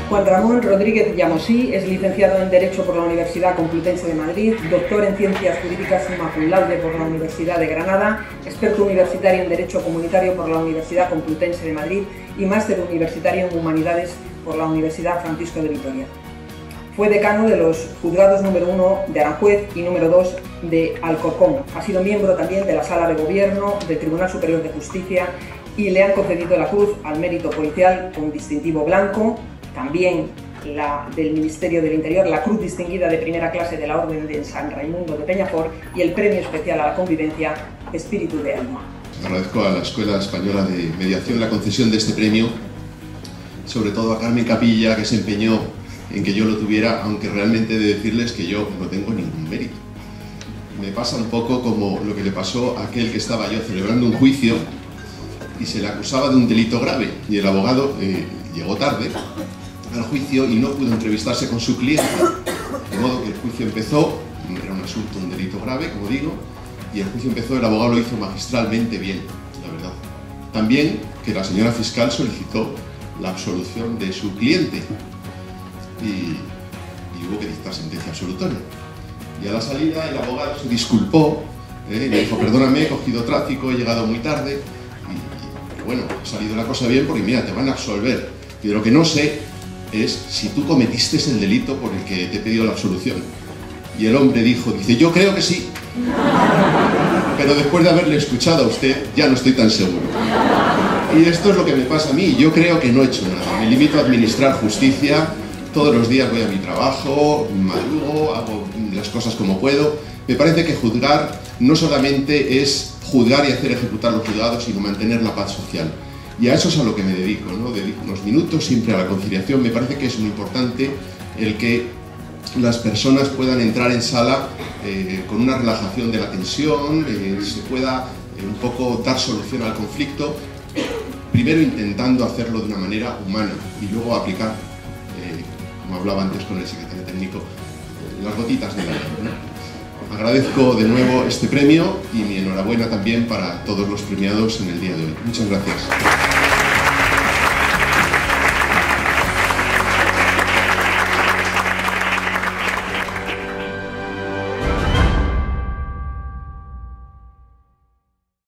Juan Ramón Rodríguez Llamosí es licenciado en Derecho por la Universidad Complutense de Madrid, doctor en Ciencias Jurídicas summa cum laude por la Universidad de Granada, experto universitario en Derecho Comunitario por la Universidad Complutense de Madrid y máster universitario en Humanidades por la Universidad Francisco de Vitoria. Fue decano de los juzgados número 1 de Aranjuez y número 2 de Alcorcón. Ha sido miembro también de la Sala de Gobierno del Tribunal Superior de Justicia y le han concedido la Cruz al Mérito Policial con distintivo blanco, también la del Ministerio del Interior, la Cruz Distinguida de Primera Clase de la Orden de San Raimundo de Peñafort y el Premio Especial a la Convivencia Espíritu de Alma. Agradezco a la Escuela Española de Mediación la concesión de este premio, sobre todo a Carmen Capilla, que se empeñó en que yo lo tuviera, aunque realmente he de decirles que yo no tengo ningún mérito. Me pasa un poco como lo que le pasó a aquel que estaba yo celebrando un juicio y se le acusaba de un delito grave y el abogado llegó tarde al juicio y no pudo entrevistarse con su cliente, de modo que el juicio empezó, era un asunto, un delito grave, como digo, y el juicio empezó, el abogado lo hizo magistralmente bien, la verdad. También que la señora fiscal solicitó la absolución de su cliente y hubo que dictar sentencia absolutoria. Y a la salida el abogado se disculpó, me dijo: perdóname, he cogido tráfico, he llegado muy tarde, y bueno, ha salido la cosa bien porque mira, te van a absolver. Y de lo que no sé es si tú cometiste el delito por el que te he pedido la absolución. Y el hombre dice, yo creo que sí, pero después de haberle escuchado a usted ya no estoy tan seguro. Y esto es lo que me pasa a mí, yo creo que no he hecho nada, me limito a administrar justicia. Todos los días voy a mi trabajo, madrugo, hago las cosas como puedo. Me parece que juzgar no solamente es juzgar y hacer ejecutar los juzgados, sino mantener la paz social. Y a eso es a lo que me dedico, ¿no? Dedico unos minutos siempre a la conciliación. Me parece que es muy importante el que las personas puedan entrar en sala con una relajación de la tensión, se pueda un poco dar solución al conflicto, primero intentando hacerlo de una manera humana y luego aplicar, como hablaba antes con el secretario técnico, las gotitas de la ley, ¿no? Agradezco de nuevo este premio y mi enhorabuena también para todos los premiados en el día de hoy. Muchas gracias.